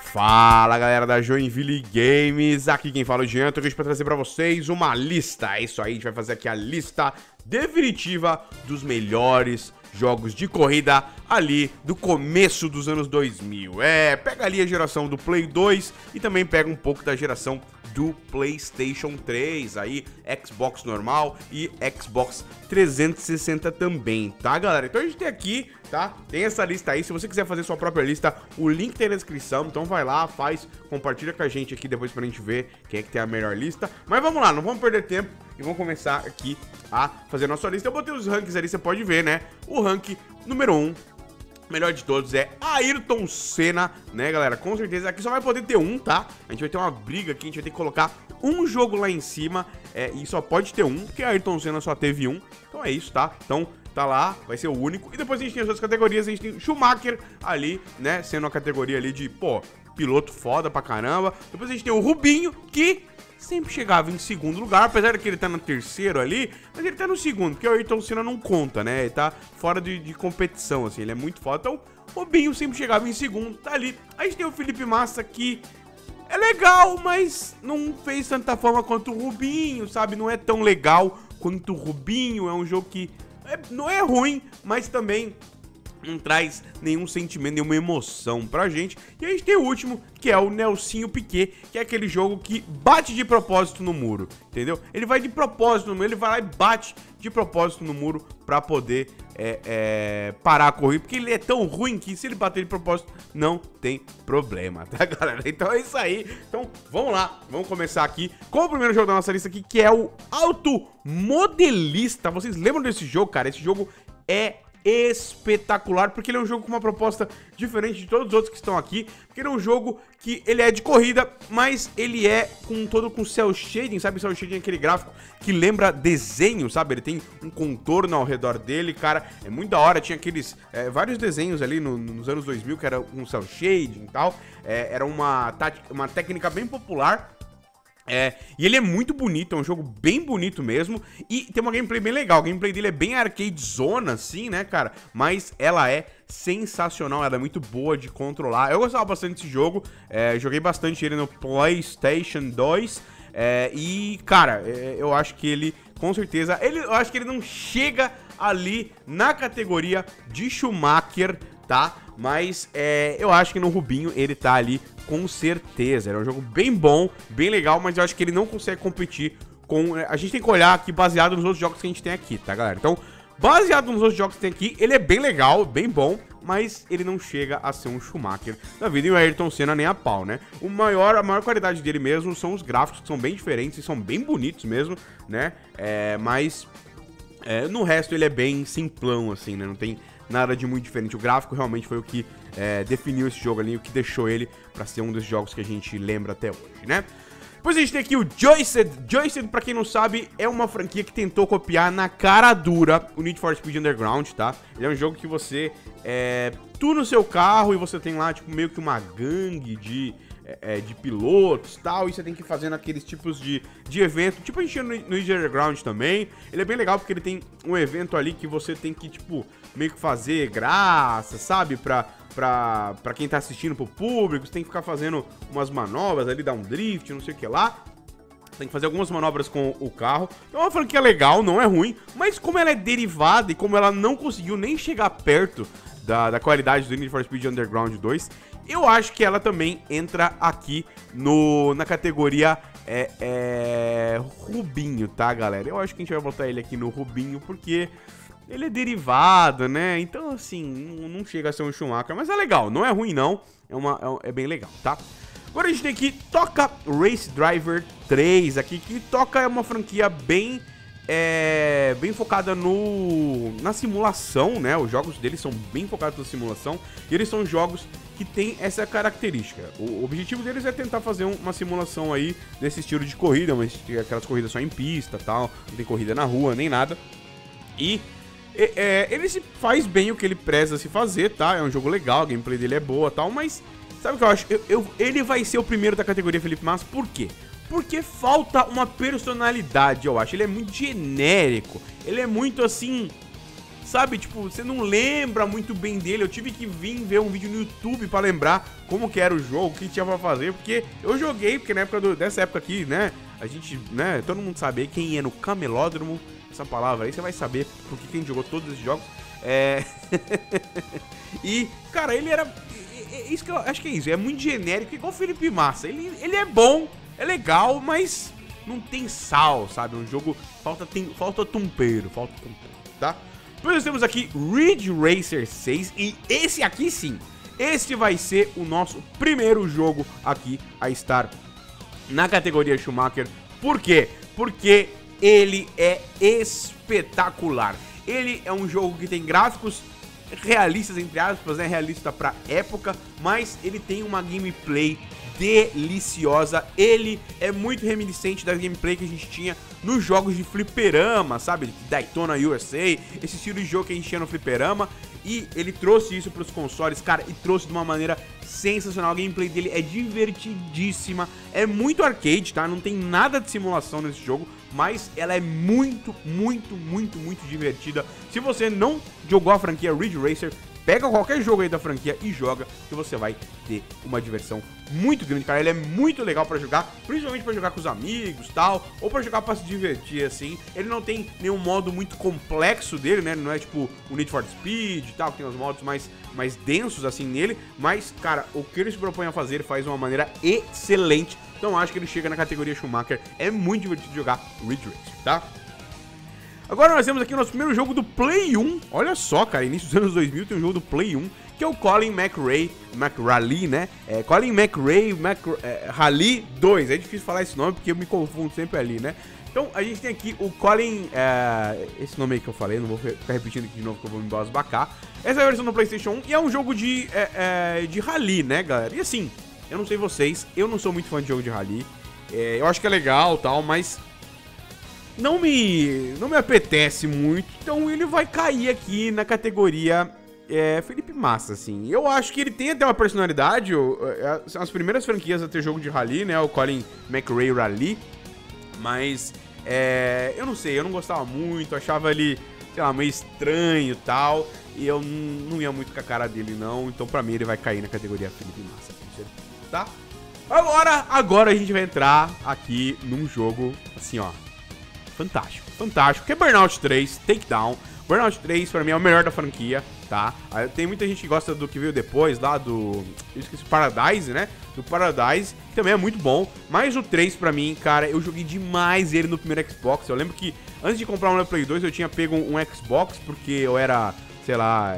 Fala galera da Joinville Games, aqui quem fala é o Jean, tô aqui pra trazer pra vocês uma lista. É isso aí, a gente vai fazer aqui a lista definitiva dos melhores jogos de corrida ali do começo dos anos 2000. Pega ali a geração do Play 2 e também pega um pouco da geração do PlayStation 3, aí Xbox normal e Xbox 360 também, tá galera? Então a gente tem aqui, tá? Tem essa lista aí, se você quiser fazer sua própria lista, o link tem na descrição, então vai lá, faz, compartilha com a gente aqui depois pra gente ver quem é que tem a melhor lista. Mas vamos lá, não vamos perder tempo e vamos começar aqui a fazer a nossa lista. Eu botei os rankings ali, você pode ver, né? O rank número 1, melhor de todos, é Ayrton Senna, né, galera? Com certeza, aqui só vai poder ter um, tá? A gente vai ter uma briga aqui, a gente vai ter que colocar um jogo lá em cima, e só pode ter um, porque Ayrton Senna só teve um. Então é isso, tá? Então tá lá, vai ser o único. E depois a gente tem as outras categorias, a gente tem Schumacher ali, né, sendo uma categoria ali de, pô, piloto foda pra caramba. Depois a gente tem o Rubinho, que sempre chegava em segundo lugar, apesar de que ele tá no terceiro ali, mas ele tá no segundo, porque o Ayrton Senna não conta, né? Ele tá fora de competição, assim, ele é muito foda. Então, o Rubinho sempre chegava em segundo, tá ali. Aí a gente tem o Felipe Massa, que é legal, mas não fez tanta fama quanto o Rubinho, sabe? Não é tão legal quanto o Rubinho, é um jogo que não é ruim, mas também não traz nenhum sentimento, nenhuma emoção pra gente. E a gente tem o último, que é o Nelsinho Piquet, que é aquele jogo que bate de propósito no muro, entendeu? Ele vai de propósito no muro, ele vai lá e bate de propósito no muro pra poder parar a corrida, porque ele é tão ruim que se ele bater de propósito, não tem problema, tá, galera? Então é isso aí. Então, vamos lá, vamos começar aqui com o primeiro jogo da nossa lista aqui, que é o Automodelista. Vocês lembram desse jogo, cara? Esse jogo é espetacular, porque ele é um jogo com uma proposta diferente de todos os outros que estão aqui, porque ele é um jogo que ele é de corrida, mas ele é com cel shading, sabe? Cel shading é aquele gráfico que lembra desenho, sabe? Ele tem um contorno ao redor dele, cara, é muito da hora. Tinha aqueles vários desenhos ali nos anos 2000 que era com cel shading e tal, era uma técnica bem popular. E ele é muito bonito, é um jogo bem bonito mesmo. E tem uma gameplay bem legal, a gameplay dele é bem arcade zona, assim, né, cara? Mas ela é sensacional, ela é muito boa de controlar. Eu gostava bastante desse jogo, joguei bastante ele no PlayStation 2. E, cara, eu acho que ele, com certeza, eu acho que ele não chega ali na categoria de Schumacher, tá? Mas eu acho que no Rubinho ele tá ali com certeza. É um jogo bem bom, bem legal, mas eu acho que ele não consegue competir com... A gente tem que olhar aqui baseado nos outros jogos que a gente tem aqui, tá, galera? Então, baseado nos outros jogos que tem aqui, ele é bem legal, bem bom, mas ele não chega a ser um Schumacher da vida, e o Ayrton Senna nem a pau, né? A maior qualidade dele mesmo são os gráficos, que são bem diferentes e são bem bonitos mesmo, né? No resto ele é bem simplão, assim, né? Não tem nada de muito diferente. O gráfico realmente foi o que definiu esse jogo ali, o que deixou ele pra ser um dos jogos que a gente lembra até hoje, né? Depois a gente tem aqui o Joystick. Joystick, pra quem não sabe, é uma franquia que tentou copiar na cara dura o Need for Speed Underground, tá? Ele é um jogo que você tuna o seu carro e você tem lá, tipo, meio que uma gangue de pilotos e tal, e você tem que ir fazendo aqueles tipos de evento, tipo a gente tinha no Underground também. Ele é bem legal porque ele tem um evento ali que você tem que, tipo, meio que fazer graça, sabe? Pra quem tá assistindo, pro público, você tem que ficar fazendo umas manobras ali, dar um drift, não sei o que lá. Tem que fazer algumas manobras com o carro. É uma franquia legal, não é ruim, mas como ela é derivada e como ela não conseguiu nem chegar perto da qualidade do Need for Speed Underground 2, eu acho que ela também entra aqui na categoria Rubinho, tá, galera? Eu acho que a gente vai botar ele aqui no Rubinho, porque ele é derivado, né? Então, assim, não chega a ser um Schumacher, mas é legal, não é ruim não, é bem legal, tá? Agora a gente tem aqui Toca Race Driver 3 aqui, que Toca é uma franquia bem focada na simulação, né? Os jogos deles são bem focados na simulação, e eles são jogos que tem essa característica. O objetivo deles é tentar fazer uma simulação aí nesse estilo de corrida, mas aquelas corridas só em pista, tal, não tem corrida na rua, nem nada. E ele se faz bem o que ele preza se fazer, tá? É um jogo legal, a gameplay dele é boa, tal, mas sabe o que eu acho? Ele vai ser o primeiro da categoria Felipe Massa, por quê? Porque falta uma personalidade, eu acho. Ele é muito genérico, ele é muito assim, sabe, tipo, você não lembra muito bem dele. Eu tive que vir ver um vídeo no YouTube pra lembrar como que era o jogo, o que tinha pra fazer, porque eu joguei, porque na época dessa época aqui, né, a gente, né, todo mundo sabe quem é no camelódromo, essa palavra aí, você vai saber porque quem jogou todos esses jogos. E, cara, ele era... Isso que eu acho que é isso, é muito genérico, igual o Felipe Massa. Ele é bom, é legal, mas não tem sal, sabe? Um jogo, falta tempero, tá? Depois nós temos aqui Ridge Racer 6, e esse aqui sim, este vai ser o nosso primeiro jogo aqui a estar na categoria Schumacher. Por quê? Porque ele é espetacular. Ele é um jogo que tem gráficos realistas, entre aspas, né? Realista pra época, mas ele tem uma gameplay deliciosa. Ele é muito reminiscente da gameplay que a gente tinha nos jogos de fliperama, sabe? Daytona USA, esse estilo de jogo que a gente tinha no fliperama. E ele trouxe isso pros consoles, cara, e trouxe de uma maneira sensacional. A gameplay dele é divertidíssima, é muito arcade, tá? Não tem nada de simulação nesse jogo, mas ela é muito divertida. Se você não jogou a franquia Ridge Racer, pega qualquer jogo aí da franquia e joga, que você vai ter uma diversão muito grande, cara. Ele é muito legal pra jogar, principalmente pra jogar com os amigos, tal, ou pra jogar pra se divertir, assim. Ele não tem nenhum modo muito complexo dele, né? Não é tipo o Need for Speed e tal, que tem os modos mais densos, assim, nele. Mas, cara, o que ele se propõe a fazer, ele faz de uma maneira excelente. Então, acho que ele chega na categoria Schumacher. É muito divertido jogar Ridge Racer, tá? Agora nós temos aqui o nosso primeiro jogo do Play 1. Olha só, cara, início dos anos 2000 tem um jogo do Play 1, que é o Colin McRae, né? Colin McRae, Rally 2. É difícil falar esse nome porque eu me confundo sempre ali, né? Então, a gente tem aqui o Colin... esse nome aí que eu falei, não vou ficar repetindo aqui de novo que eu vou me embasbacar. Essa é a versão do PlayStation 1 e é um jogo de rally, né, galera? E assim, eu não sei vocês, eu não sou muito fã de jogo de rally. Eu acho que é legal e tal, mas... Não me apetece muito, então ele vai cair aqui na categoria Felipe Massa, assim. Eu acho que ele tem até uma personalidade, são as primeiras franquias a ter jogo de rally, né, o Colin McRae Rally, mas eu não sei, eu não gostava muito, achava ele, sei lá, meio estranho e tal, e eu não ia muito com a cara dele não, então pra mim ele vai cair na categoria Felipe Massa, tá? Agora a gente vai entrar aqui num jogo, assim, ó, fantástico, que é Burnout 3 Takedown. Burnout 3 pra mim é o melhor da franquia, tá? Tem muita gente que gosta do que veio depois, lá do... Eu esqueci, Paradise, né? Do Paradise, que também é muito bom. Mas o 3 pra mim, cara, eu joguei demais ele no primeiro Xbox. Eu lembro que antes de comprar um Play 2 eu tinha pego um Xbox, porque eu era, sei lá,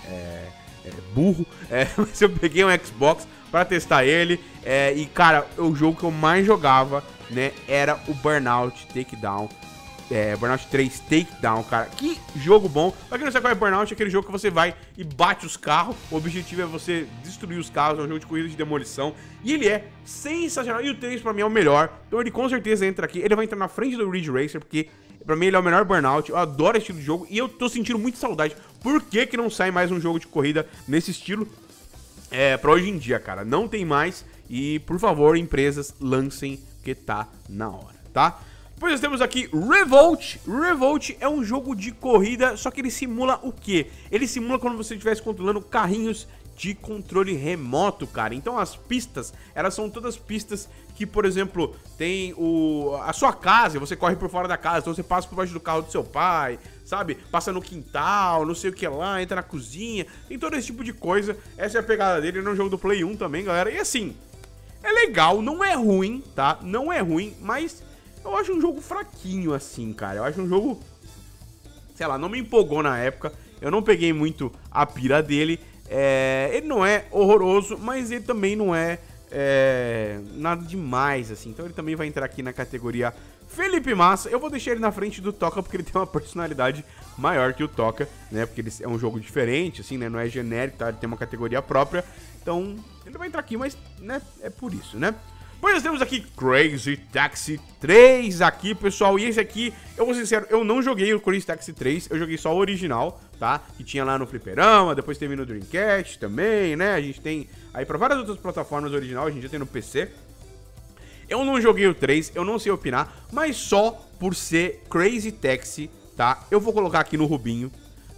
burro. Mas eu peguei um Xbox pra testar ele. E, cara, o jogo que eu mais jogava, né, era o Burnout Takedown. Burnout 3 Takedown, cara. Que jogo bom. Pra quem não sabe qual é Burnout, é aquele jogo que você vai e bate os carros. O objetivo é você destruir os carros. É um jogo de corrida de demolição. E ele é sensacional. E o 3 pra mim é o melhor. Então ele com certeza entra aqui. Ele vai entrar na frente do Ridge Racer, porque pra mim ele é o melhor Burnout. Eu adoro esse estilo de jogo e eu tô sentindo muita saudade. Por que não sai mais um jogo de corrida nesse estilo? Pra hoje em dia, cara. Não tem mais. E, por favor, empresas, lancem, porque tá na hora, tá? Depois nós temos aqui Revolt. Revolt é um jogo de corrida, só que ele simula o quê? Ele simula quando você estivesse controlando carrinhos de controle remoto, cara. Então as pistas, elas são todas pistas que, por exemplo, tem a sua casa, você corre por fora da casa, então você passa por baixo do carro do seu pai, sabe? Passa no quintal, não sei o que lá, entra na cozinha, tem todo esse tipo de coisa. Essa é a pegada dele, ele é um jogo do Play 1 também, galera. E assim, é legal, não é ruim, tá? Não é ruim, mas eu acho um jogo fraquinho assim, cara. Eu acho um jogo, sei lá, não me empolgou na época. Eu não peguei muito a pira dele. Ele não é horroroso, mas ele também não é nada demais, assim. Então ele também vai entrar aqui na categoria Felipe Massa. Eu vou deixar ele na frente do Toca, porque ele tem uma personalidade maior que o Toca, né? Porque ele é um jogo diferente, assim, né? Não é genérico, tá? Ele tem uma categoria própria. Então ele vai entrar aqui, mas, né? É por isso, né? Pois nós temos aqui Crazy Taxi 3 aqui, pessoal. E esse aqui, eu vou ser sincero, eu não joguei o Crazy Taxi 3, eu joguei só o original, tá? Que tinha lá no Fliperama, depois teve no Dreamcast também, né? A gente tem aí pra várias outras plataformas original, a gente já tem no PC. Eu não joguei o 3, eu não sei opinar, mas só por ser Crazy Taxi, tá? Eu vou colocar aqui no Rubinho,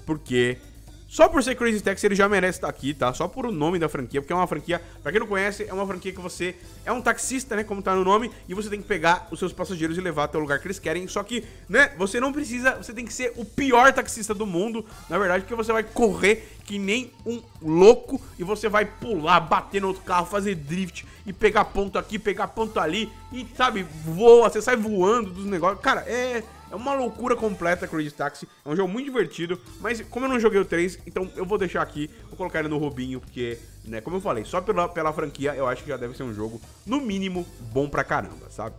porque só por ser Crazy Taxi ele já merece estar aqui, tá? Só por o nome da franquia, porque é uma franquia, pra quem não conhece, é uma franquia que você é um taxista, né, como tá no nome, e você tem que pegar os seus passageiros e levar até o lugar que eles querem, só que, né, você não precisa, você tem que ser o pior taxista do mundo, na verdade, porque você vai correr que nem um louco, e você vai pular, bater no outro carro, fazer drift, e pegar ponto aqui, pegar ponto ali, e, sabe, voa, você sai voando dos negócios, cara, é uma loucura completa Crazy Taxi, é um jogo muito divertido, mas como eu não joguei o 3, então eu vou deixar aqui, vou colocar ele no Rubinho, porque, né, como eu falei, só pela franquia eu acho que já deve ser um jogo, no mínimo, bom pra caramba, sabe?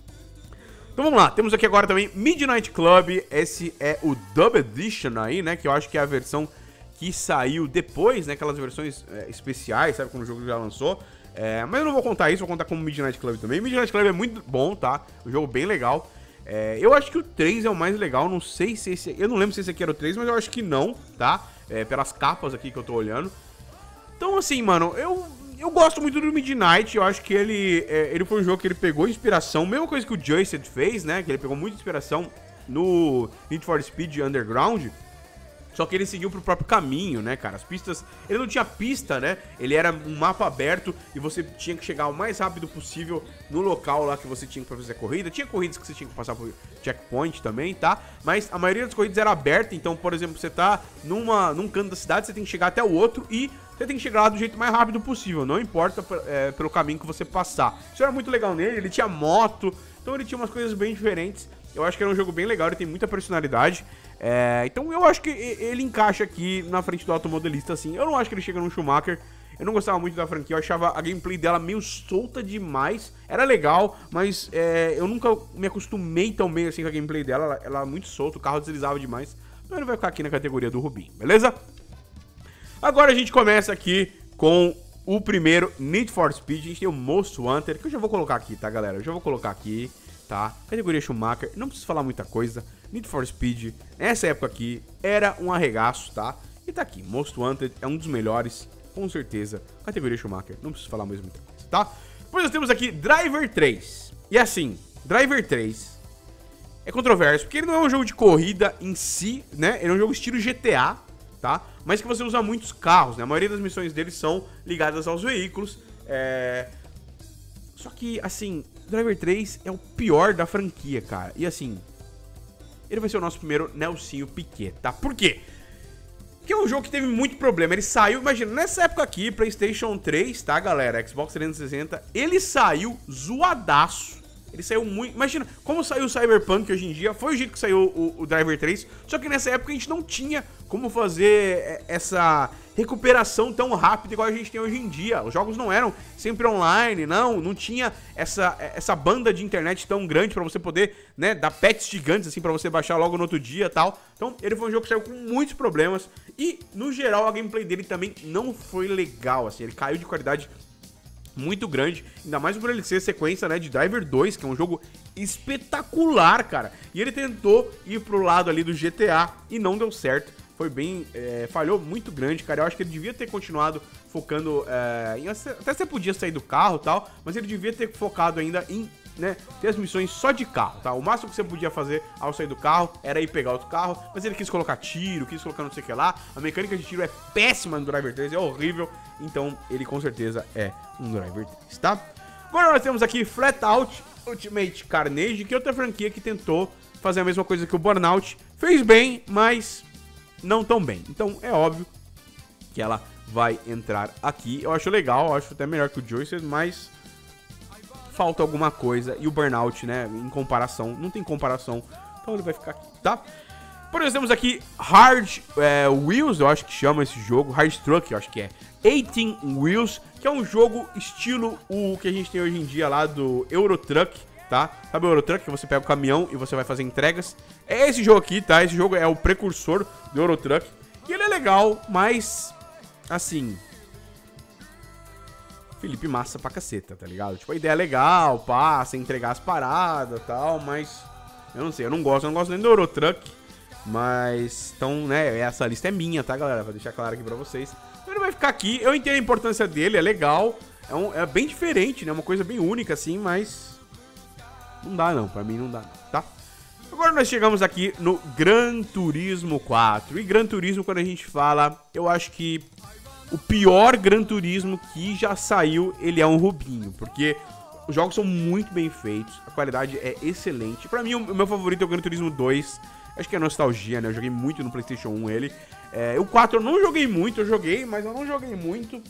Então vamos lá, temos aqui agora também Midnight Club, esse é o Dub Edition aí, né, que eu acho que é a versão que saiu depois, né, aquelas versões especiais, sabe, quando o jogo já lançou. Mas eu não vou contar isso, vou contar como Midnight Club também. Midnight Club é muito bom, tá? Um jogo bem legal. Eu acho que o 3 é o mais legal, não sei se esse... Eu não lembro se esse aqui era o 3, mas eu acho que não, tá? Pelas capas aqui que eu tô olhando. Então, assim, mano, eu gosto muito do Midnight, eu acho que ele foi um jogo que ele pegou inspiração, mesma coisa que o Joystick fez, né? Que ele pegou muita inspiração no Need for Speed Underground. Só que ele seguiu pro próprio caminho, né, cara? As pistas... Ele não tinha pista, né? Ele era um mapa aberto e você tinha que chegar o mais rápido possível no local lá que você tinha pra fazer a corrida. Tinha corridas que você tinha que passar por checkpoint também, tá? Mas a maioria das corridas era aberta, então, por exemplo, você tá num canto da cidade, você tem que chegar até o outro e você tem que chegar lá do jeito mais rápido possível. Não importa pelo caminho que você passar. Isso era muito legal nele, ele tinha moto, então ele tinha umas coisas bem diferentes. Eu acho que era um jogo bem legal, ele tem muita personalidade. Então eu acho que ele encaixa aqui na frente do automodelista, assim. Eu não acho que ele chega no Schumacher. Eu não gostava muito da franquia, eu achava a gameplay dela meio solta demais. Era legal, mas eu nunca me acostumei tão bem assim com a gameplay dela. Ela é muito solta, o carro deslizava demais. Então ele vai ficar aqui na categoria do Rubinho, beleza? Agora a gente começa aqui com o primeiro Need for Speed. A gente tem o Most Wanted, que eu já vou colocar aqui, tá, galera? Eu já vou colocar aqui, tá? Categoria Schumacher, não preciso falar muita coisa. Need for Speed, nessa época aqui, era um arregaço, tá? E tá aqui, Most Wanted é um dos melhores, com certeza. Categoria Schumacher, não preciso falar mais muita coisa, tá? Depois nós temos aqui Driver 3. E assim, Driver 3 é controverso, porque ele não é um jogo de corrida em si, né? Ele é um jogo estilo GTA, tá? Mas que você usa muitos carros, né? A maioria das missões dele são ligadas aos veículos. Só que, assim, Driver 3 é o pior da franquia, cara. E assim, ele vai ser o nosso primeiro Nelsinho Piquet, tá? Por quê? Porque é um jogo que teve muito problema. Ele saiu, imagina, nessa época aqui, PlayStation 3, tá, galera? Xbox 360, ele saiu zoadaço. Ele saiu muito... Imagina, como saiu o Cyberpunk hoje em dia, foi o jeito que saiu o Driver 3, só que nessa época a gente não tinha como fazer essa recuperação tão rápida igual a gente tem hoje em dia. Os jogos não eram sempre online, não tinha essa banda de internet tão grande pra você poder, né, dar patches gigantes, assim, pra você baixar logo no outro dia e tal. Então, ele foi um jogo que saiu com muitos problemas e, no geral, a gameplay dele também não foi legal, assim, ele caiu de qualidade muito grande, ainda mais por ele ser sequência, né, de Driver 2, que é um jogo espetacular, cara. E ele tentou ir pro lado ali do GTA e não deu certo. Foi bem... falhou muito grande, cara. Eu acho que ele devia ter continuado focando em... Até você podia sair do carro e tal, mas ele devia ter focado ainda em, né, ter as missões só de carro, tá? O máximo que você podia fazer ao sair do carro era ir pegar outro carro, mas ele quis colocar tiro, quis colocar não sei o que lá. A mecânica de tiro é péssima no Driver 3, é horrível. Então, ele com certeza é um Driver 3, tá? Agora nós temos aqui Flat Out Ultimate Carnage, que é outra franquia que tentou fazer a mesma coisa que o Burnout. Fez bem, mas não tão bem. Então, é óbvio que ela vai entrar aqui. Eu acho legal, eu acho até melhor que o Joystick, mas falta alguma coisa. E o Burnout, né, em comparação, não tem comparação. Então ele vai ficar aqui, tá? Por exemplo, temos aqui Hard Wheels, eu acho que chama esse jogo. Hard Truck, eu acho que é 18 Wheels, que é um jogo estilo o que a gente tem hoje em dia lá do Euro Truck, tá? Sabe o Euro Truck, que você pega o caminhão e você vai fazer entregas? É esse jogo aqui, tá? Esse jogo é o precursor do Euro Truck. E ele é legal, mas, assim, Felipe massa pra caceta, tá ligado? Tipo, a ideia é legal, passa, entregar as paradas e tal, mas eu não sei, eu não gosto nem do Euro Truck. Mas, então, né, essa lista é minha, tá, galera? Vou deixar claro aqui pra vocês. Então ele vai ficar aqui, eu entendo a importância dele, é legal. É bem diferente, né, uma coisa bem única, assim, mas não dá não, pra mim não dá, tá? Agora nós chegamos aqui no Gran Turismo 4. E Gran Turismo, quando a gente fala, eu acho que o pior Gran Turismo que já saiu, ele é um Rubinho. Porque os jogos são muito bem feitos, a qualidade é excelente. Pra mim, o meu favorito é o Gran Turismo 2. Acho que é nostalgia, né? Eu joguei muito no PlayStation 1 ele. O 4 eu não joguei muito, eu joguei, mas eu não joguei muito.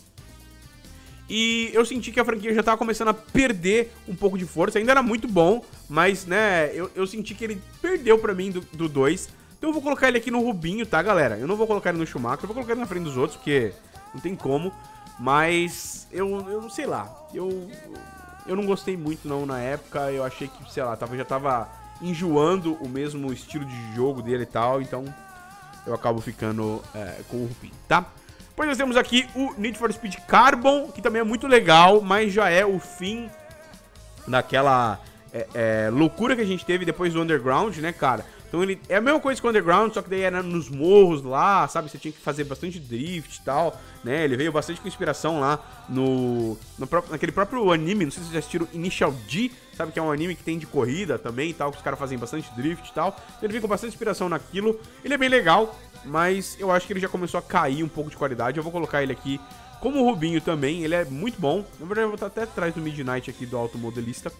E eu senti que a franquia já tava começando a perder um pouco de força. Ainda era muito bom, mas, né, eu senti que ele perdeu pra mim do 2. Então eu vou colocar ele aqui no Rubinho, tá, galera? Eu não vou colocar ele no Schumacher, eu vou colocar ele na frente dos outros, porque não tem como. Mas eu sei lá, eu não gostei muito não na época. Eu achei que, sei lá, já tava enjoando o mesmo estilo de jogo dele e tal. Então eu acabo ficando com o Rubinho, tá? Depois nós temos aqui o Need for Speed Carbon, que também é muito legal, mas já é o fim daquela loucura que a gente teve depois do Underground, né, cara? Então ele é a mesma coisa que o Underground, só que daí era nos morros lá, sabe? Você tinha que fazer bastante drift e tal, né? Ele veio bastante com inspiração lá naquele próprio anime, não sei se vocês já assistiram Initial D, sabe? Que é um anime que tem de corrida também e tal, que os caras fazem bastante drift e tal. Ele veio com bastante inspiração naquilo, ele é bem legal, mas eu acho que ele já começou a cair um pouco de qualidade. Eu vou colocar ele aqui como o Rubinho também, ele é muito bom. Na verdade eu vou estar até atrás do Midnight aqui do automodelista.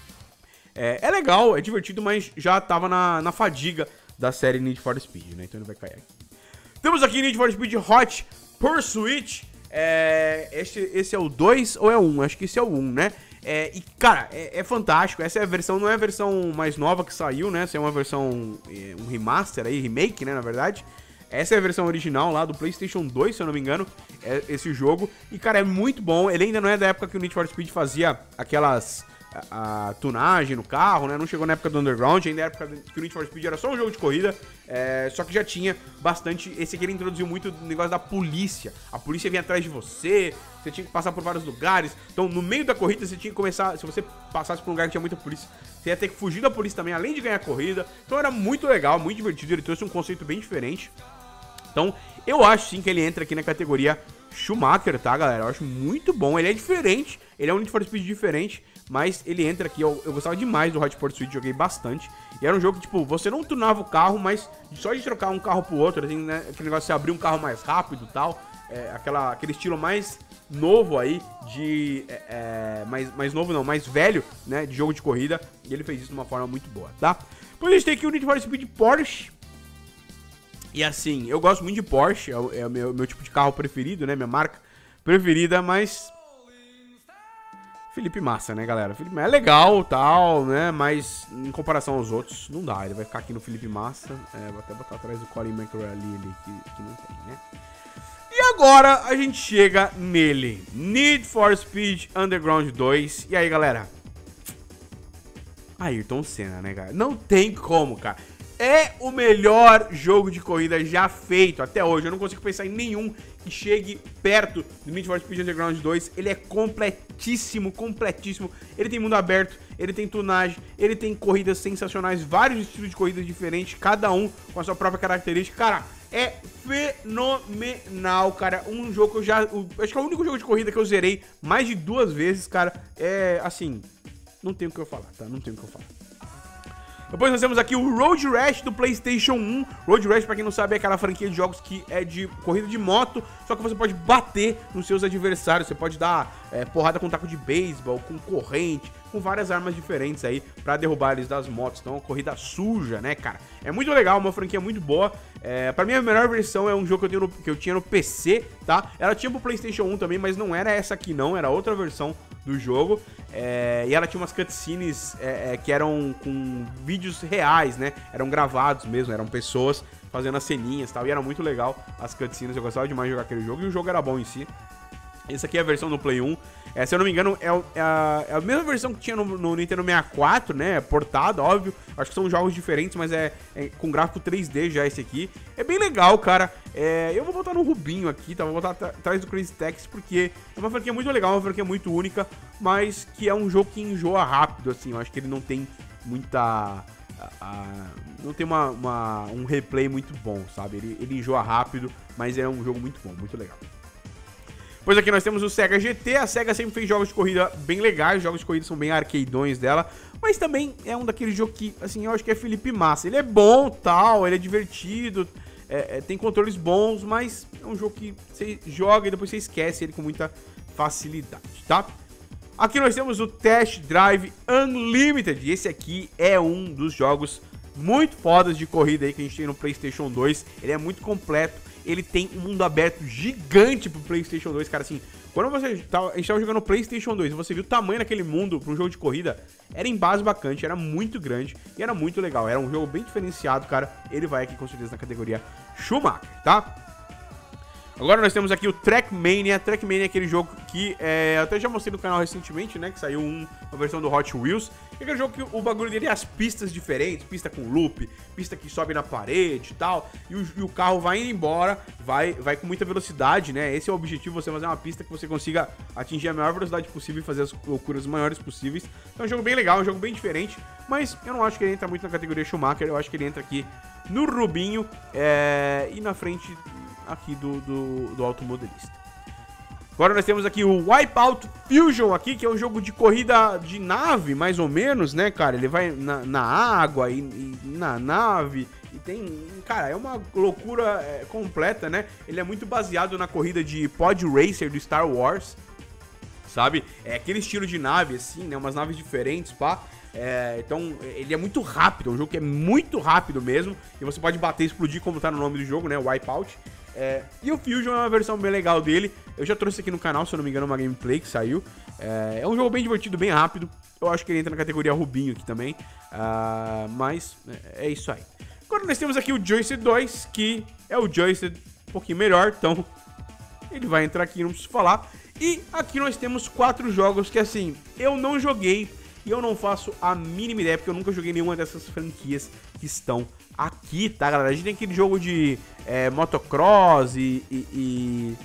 É legal, é divertido, mas já tava na fadiga da série Need for Speed, né? Então ele vai cair aqui. Temos aqui Need for Speed Hot Pursuit. Esse é o 2 ou é o 1? Acho que esse é o 1, né? E, cara, é fantástico. Essa é a versão, não é a versão mais nova que saiu, né? Essa é uma versão, um remaster aí, remake, né, na verdade. Essa é a versão original lá do PlayStation 2, se eu não me engano, esse jogo. E, cara, é muito bom. Ele ainda não é da época que o Need for Speed fazia aquelas... a tunagem no carro, né? Não chegou na época do Underground, ainda na época que o Need for Speed era só um jogo de corrida, só que já tinha bastante. Esse aqui ele introduziu muito o negócio da polícia. A polícia vinha atrás de você, você tinha que passar por vários lugares. Então, no meio da corrida, você tinha que começar. Se você passasse por um lugar que tinha muita polícia, você ia ter que fugir da polícia também, além de ganhar a corrida. Então, era muito legal, muito divertido. Ele trouxe um conceito bem diferente. Então, eu acho sim que ele entra aqui na categoria Schumacher, tá, galera? Eu acho muito bom. Ele é diferente, ele é um Need for Speed diferente, mas ele entra aqui. Eu gostava demais do Hot Pursuit, joguei bastante. E era um jogo que, tipo, você não tunava o carro, mas só de trocar um carro pro outro, assim, né? Aquele negócio de você abrir um carro mais rápido e tal. Aquele estilo mais novo aí, mais novo não, mais velho, né? De jogo de corrida. E ele fez isso de uma forma muito boa, tá? Depois a gente tem aqui o Need for Speed Porsche. E assim, eu gosto muito de Porsche, é o meu tipo de carro preferido, né? Minha marca preferida, mas... Felipe Massa, né, galera? Felipe Massa é legal, tal, né? Mas em comparação aos outros, não dá. Ele vai ficar aqui no Felipe Massa. Vou até botar atrás do Colin McRae ali, que não tem, né? E agora a gente chega nele. Need for Speed Underground 2. E aí, galera? Ayrton Senna, né, cara? Não tem como, cara. É o melhor jogo de corrida já feito até hoje. Eu não consigo pensar em nenhum que chegue perto do Need for Speed Underground 2. Ele é completíssimo, completíssimo. Ele tem mundo aberto, ele tem tunagem, ele tem corridas sensacionais, vários estilos de corridas diferentes, cada um com a sua própria característica. Cara, é fenomenal, cara. Um jogo que eu já... acho que é o único jogo de corrida que eu zerei mais de 2 vezes, cara. Assim, não tem o que eu falar, tá? Não tem o que eu falar. Depois nós temos aqui o Road Rash do PlayStation 1. Road Rash, pra quem não sabe, é aquela franquia de jogos que é de corrida de moto, só que você pode bater nos seus adversários. Você pode dar porrada com taco de beisebol, com corrente, com várias armas diferentes aí pra derrubar eles das motos. Então é uma corrida suja, né, cara? É muito legal, uma franquia muito boa. Pra mim a melhor versão é um jogo que eu tinha no PC, tá? Ela tinha pro PlayStation 1 também, mas não era essa aqui não, era outra versão do jogo. E ela tinha umas cutscenes que eram com vídeos reais, né? Eram gravados mesmo, eram pessoas fazendo as ceninhas e tal. E era muito legal as cutscenes, eu gostava demais de jogar aquele jogo. E o jogo era bom em si. Essa aqui é a versão do Play 1. Se eu não me engano, é a mesma versão que tinha no Nintendo 64, né? Portado, óbvio. Acho que são jogos diferentes, mas é com gráfico 3D já esse aqui. É bem legal, cara. Eu vou botar no Rubinho aqui, tá? Vou botar atrás do Crazy Taxi, porque é uma franquia muito legal, uma franquia muito única, mas que é um jogo que enjoa rápido, assim. Eu acho que ele não tem muita... não tem um replay muito bom, sabe? Ele enjoa rápido, mas é um jogo muito bom, muito legal. Pois aqui nós temos o Sega GT. A Sega sempre fez jogos de corrida bem legais. Os jogos de corrida são bem arcadeões dela. Mas também é um daqueles jogos que, assim, eu acho que é Felipe Massa. Ele é bom, tal, ele é divertido, tem controles bons, mas é um jogo que você joga e depois você esquece ele com muita facilidade, tá? Aqui nós temos o Test Drive Unlimited. E esse aqui é um dos jogos muito fodas de corrida aí que a gente tem no PlayStation 2. Ele é muito completo. Ele tem um mundo aberto gigante pro PlayStation 2, cara, assim. Quando a gente tava jogando no PlayStation 2 e você viu o tamanho daquele mundo para um jogo de corrida, era embasbacante, era muito grande e era muito legal. Era um jogo bem diferenciado, cara. Ele vai aqui com certeza na categoria Schumacher, tá? Agora nós temos aqui o Trackmania. Trackmania é aquele jogo que eu até já mostrei no canal recentemente, né? Que saiu uma versão do Hot Wheels. É aquele jogo que o bagulho dele é as pistas diferentes, pista com loop, pista que sobe na parede e tal. E o carro vai indo embora, vai com muita velocidade, né? Esse é o objetivo, você fazer uma pista que você consiga atingir a maior velocidade possível e fazer as loucuras maiores possíveis. Então é um jogo bem legal, um jogo bem diferente. Mas eu não acho que ele entra muito na categoria Schumacher, eu acho que ele entra aqui no Rubinho e na frente aqui do automodelista. Agora nós temos aqui o Wipeout Fusion aqui, que é um jogo de corrida de nave, mais ou menos, né, cara? Ele vai na água e na nave e tem... Cara, é uma loucura completa, né? Ele é muito baseado na corrida de Pod Racer do Star Wars, sabe? É aquele estilo de nave, assim, né? Umas naves diferentes, pá. Então, ele é muito rápido, é um jogo que é muito rápido mesmo. E você pode bater e explodir, como tá no nome do jogo, né? Wipeout. E o Fusion é uma versão bem legal dele. Eu já trouxe aqui no canal, se eu não me engano, uma gameplay que saiu. É um jogo bem divertido, bem rápido. Eu acho que ele entra na categoria Rubinho aqui também. Mas é isso aí. Agora nós temos aqui o Joystick 2, que é o Joystick um pouquinho melhor. Então, ele vai entrar aqui, não preciso falar. E aqui nós temos 4 jogos que, assim, eu não joguei. E eu não faço a mínima ideia, porque eu nunca joguei nenhuma dessas franquias que estão aqui, tá, galera? A gente tem aquele jogo de motocross e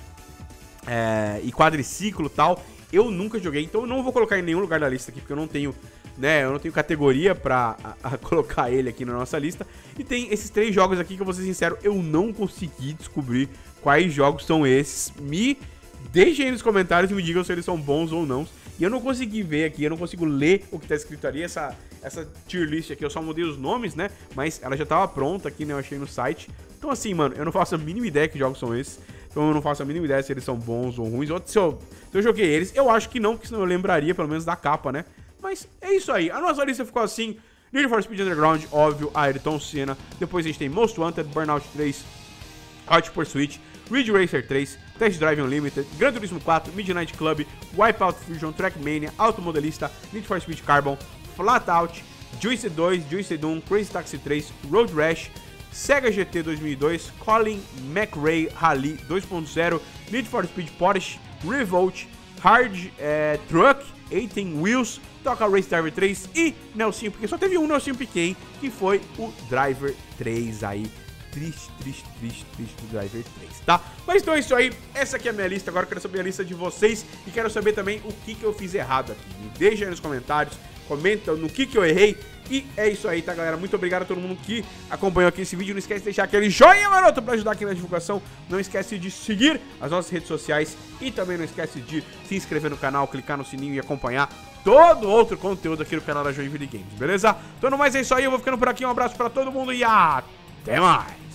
quadriciclo e tal. Eu nunca joguei, então eu não vou colocar em nenhum lugar da lista aqui, porque eu não tenho, né, eu não tenho categoria pra colocar ele aqui na nossa lista. E tem esses 3 jogos aqui que eu vou ser sincero, eu não consegui descobrir quais jogos são esses. Me deixem aí nos comentários e me digam se eles são bons ou não. E eu não consegui ver aqui, eu não consigo ler o que tá escrito ali, essa tier list aqui, eu só mudei os nomes, né? Mas ela já tava pronta aqui, né? Eu achei no site. Então assim, mano, eu não faço a mínima ideia que jogos são esses. Então eu não faço a mínima ideia se eles são bons ou ruins. Ou se eu joguei eles, eu acho que não, porque senão eu lembraria pelo menos da capa, né? Mas é isso aí, a nossa lista ficou assim. Need for Speed Underground, óbvio, Ayrton Senna. Depois a gente tem Most Wanted, Burnout 3, Hot Pursuit, Ridge Racer 3, Test Drive Unlimited, Gran Turismo 4, Midnight Club, Wipeout Fusion, Trackmania, Automodelista, Need for Speed Carbon, Flatout, Juice 2, Juice Doom, Crazy Taxi 3, Road Rash, Sega GT 2002, Colin McRae Rally 2.0, Need for Speed Porsche, Revolt, Hard Truck, 18 Wheels, Toca Race Driver 3 e Nelsinho, porque só teve um Nelsinho Piquet, que foi o Driver 3 aí. Triste do Driver 3, tá? Mas então é isso aí, essa aqui é a minha lista. Agora eu quero saber a lista de vocês e quero saber também o que eu fiz errado aqui. Me deixa aí nos comentários, comenta no que eu errei. E é isso aí, tá, galera? Muito obrigado a todo mundo que acompanhou aqui esse vídeo. Não esquece de deixar aquele joinha maroto pra ajudar aqui na divulgação. Não esquece de seguir as nossas redes sociais e também não esquece de se inscrever no canal, clicar no sininho e acompanhar todo outro conteúdo aqui no canal da Joinville Games, beleza? Então no mais é isso aí, eu vou ficando por aqui. Um abraço pra todo mundo e até mais!